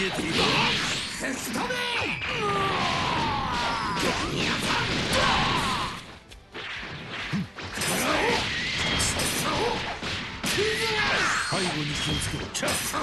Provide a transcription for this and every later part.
えているか。吹き飛べ。背後に気をつけろ。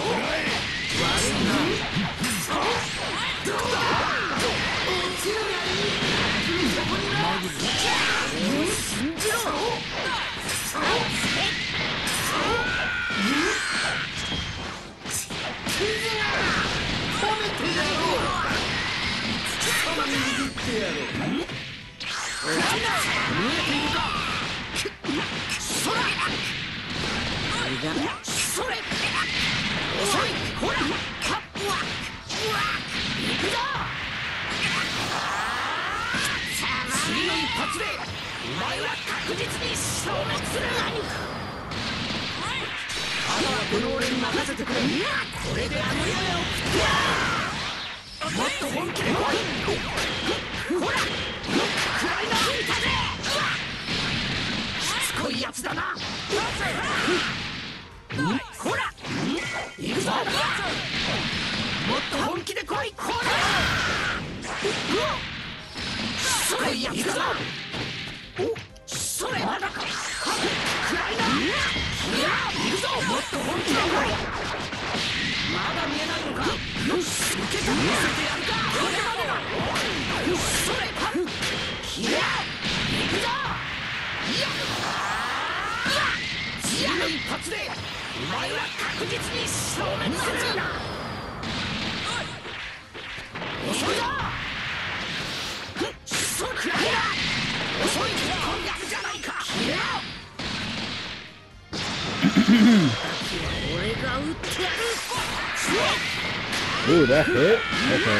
Ooh, that hit? Okay.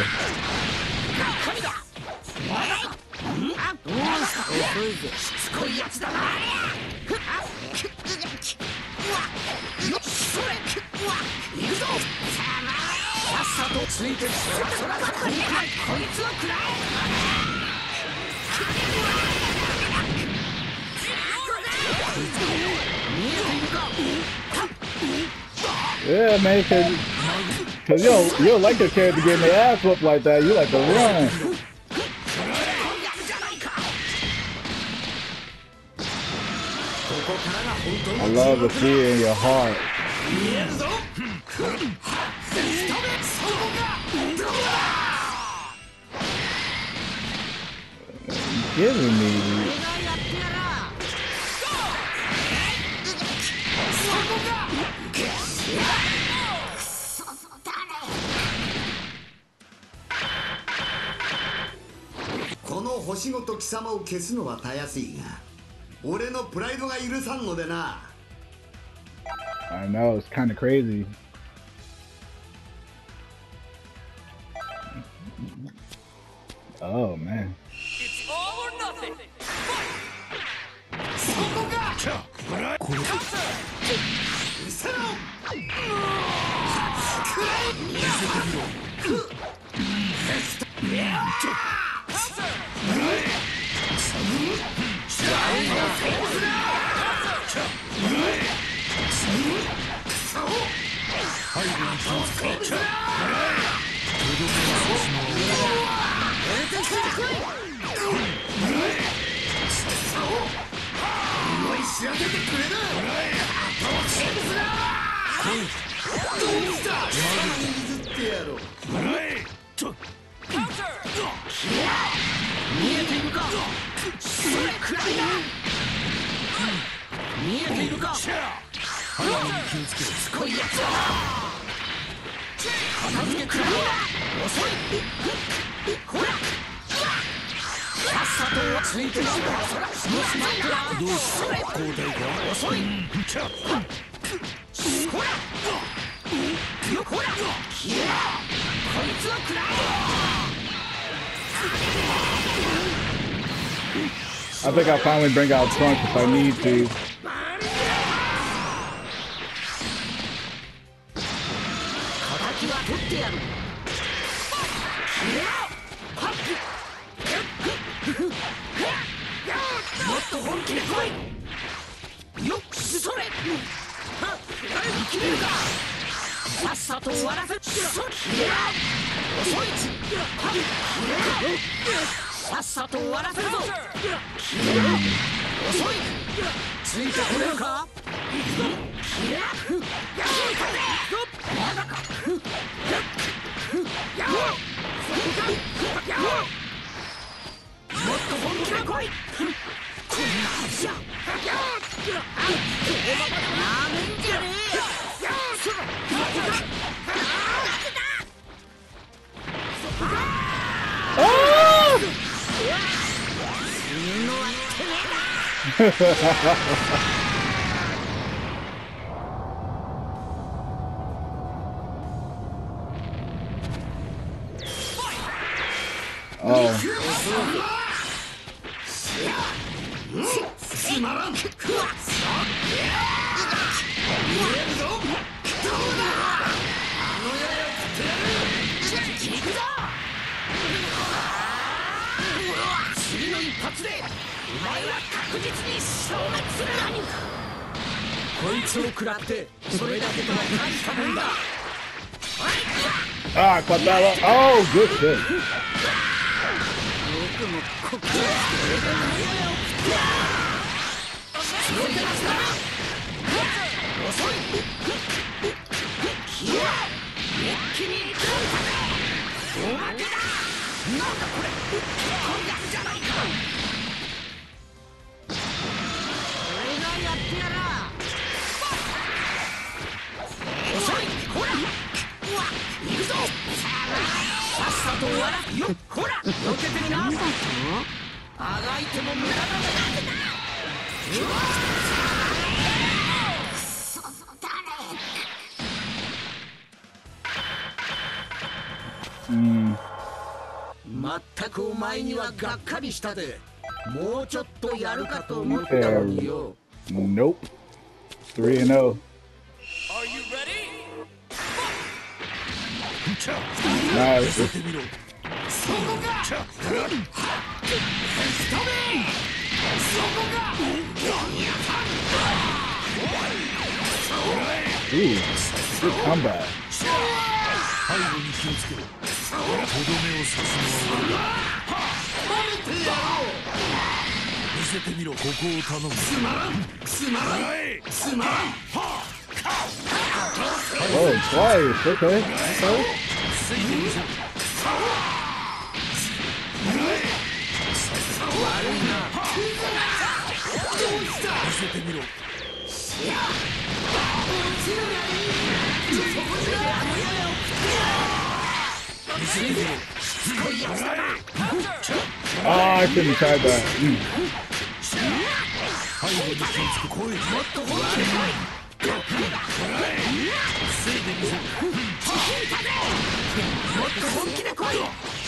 Yeah, man, cause you don't like your character getting their ass whooped like that. You like to run. I love the fear in your heart. Giving me. この星ごと貴様を消すのはたやすいが、俺のプライドが許さんのでな。 I know, it's kind of crazy. Oh man. It's all or nothing. I think I'll finally bring out Trunks if I need to. さっさと終わらせろ。遅い。さっさと終わらせるぞ。遅い。ついてこれるか。まだか。もっと本気で来い。こんなはずじゃ。なめんじゃねえよ。 ああ。 つまらん。 次の一発でお前は確実に消滅する。こいつを食らってそれだけとは大したもんだ。 Ah, caught that one. Oh, good shit. ほら、避けてみな。あがいても無駄だ。まったくお前にはがっかりしたで。もうちょっとやるかと思ったのによ。 Nope. 3-0. Nice. Ooh, good comeback. 背後に気をつけろ。とどめを刺すのは俺だ。見せてみろ。ここを頼む。つまらん。つまらん。つまらん。 Oh, twice. Okay. Okay. ついてみせろ。悪いな。見せてみろ。 Ah, I couldn't try that. 背後に気をつけ。もっと本気で来い。防いでみせろ。もっと本気で来い。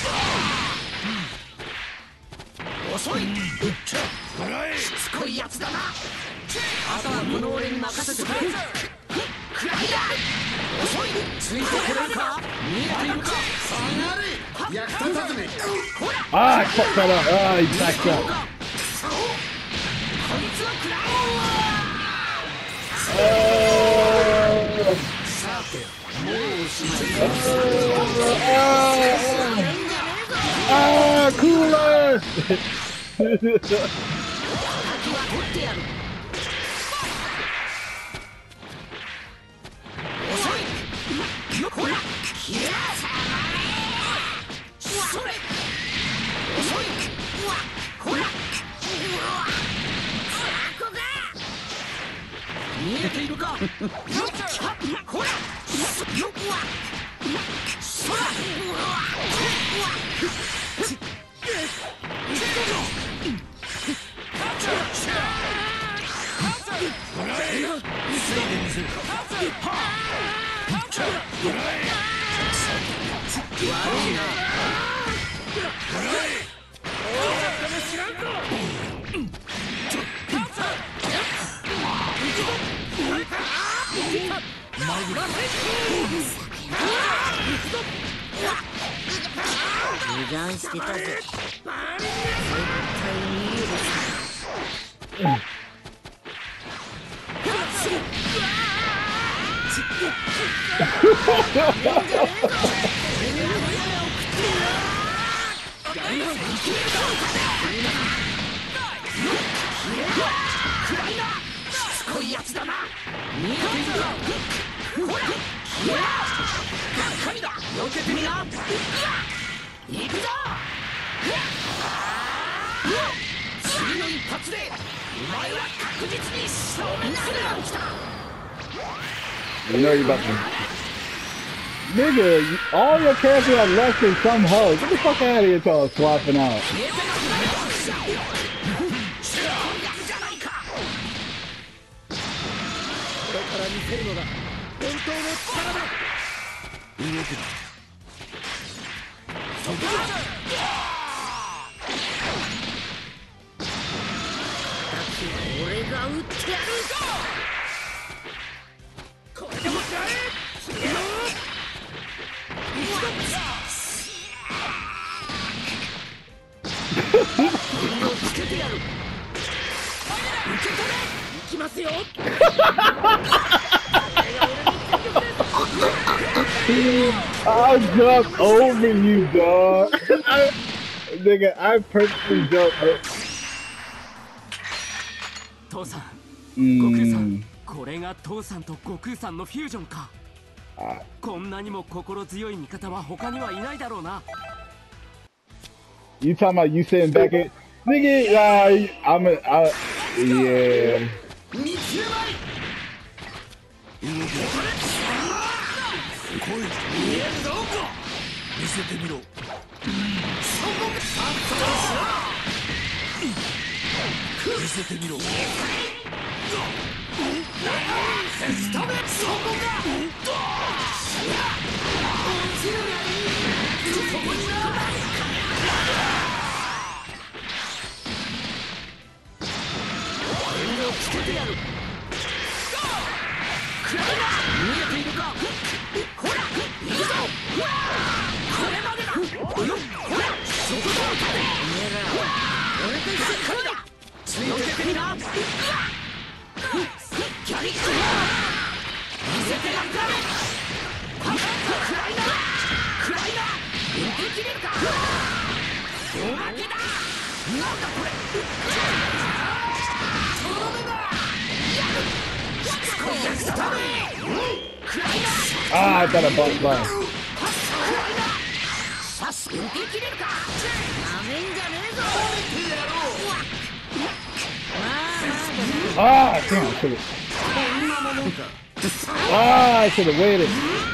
遅い。しつこいやつだな。あとはこの俺に任せてくれ。くらいだ。遅い。ついてこれるか。見えているか。下がれ。役立たずめ。 Ah, I fucked that up. Ah, he backed up. こいつはくらえ。さて、もうおしまい。 Ah, cooler. 先は取ってやる。遅い。ほら。それ。遅い。ほら。見えているか。ほら。そら。油断してたぜ。絶対に逃げる。 つこいやつだな。見えているか。ほら、がっかりだ。避けてみな。行くぞ。次の一発でお前は確実に正面する。来た。 You know you about to. Nigga, all your characters are less than some hoes. Get the fuck out of here, y'all swapping out. これから見せるのが本当の力だ。動くな。そこだ。俺が撃ってやる。これでも食らえ。首をつけてやる。受け取れ。行きますよ。 I jumped over you, dog. Nigga, I purposely jumped. 父さん、悟空さん、これが父さんと悟空さんのフュージョンか。こんなにも心強い味方は他にはいないだろうな。 You talking about you sitting back at nigga? Yeah. 見せてみろ。見せてみろ。つけてやる。見えているか。ほら、いくぞ。これまでだ。ほら、そこだ。俺と一緒に来るだ。ついててみな。キャリック見せてやるか。クライナーできれるか。おまけだ。なんだこれ。とどめだ。 I got a butt by. Ah, damn, I should have. Ah, I should have waited.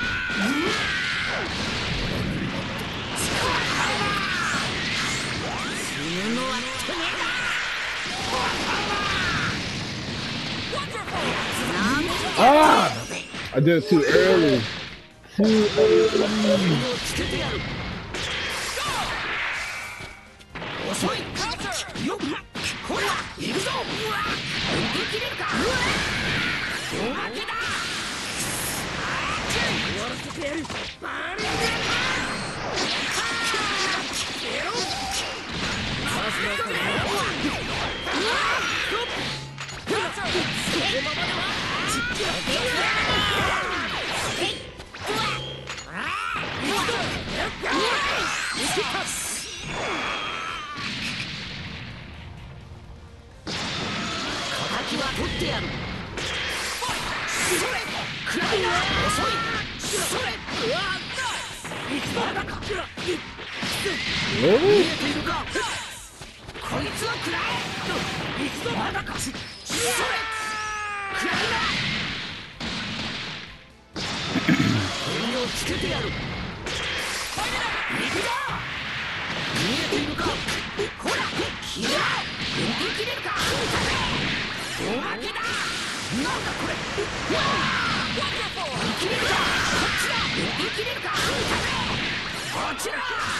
Ah! I did it too early. Too early. 敵は取ってやる。それクライナー遅い。それいつまだか。見えているか。こいつは食らえ。いつまだか。それクライナー襟をつけてやる。行くぞ。見えているか。ほらキラー逃げ切れるか。おまけだ。なんだこれ。逃げ切れるか。こっちだ。逃げ切れるか。こちら。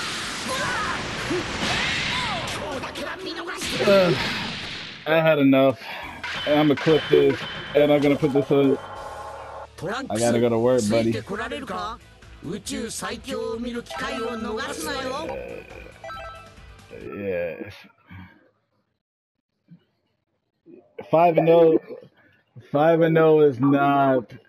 今日だけは見逃して。I had enough. And I'm gonna clip this, and I'm gonna put this on. I gotta go to work, buddy. 宇宙最強を見る機会を逃すなよ。 Yes. 5-0 is not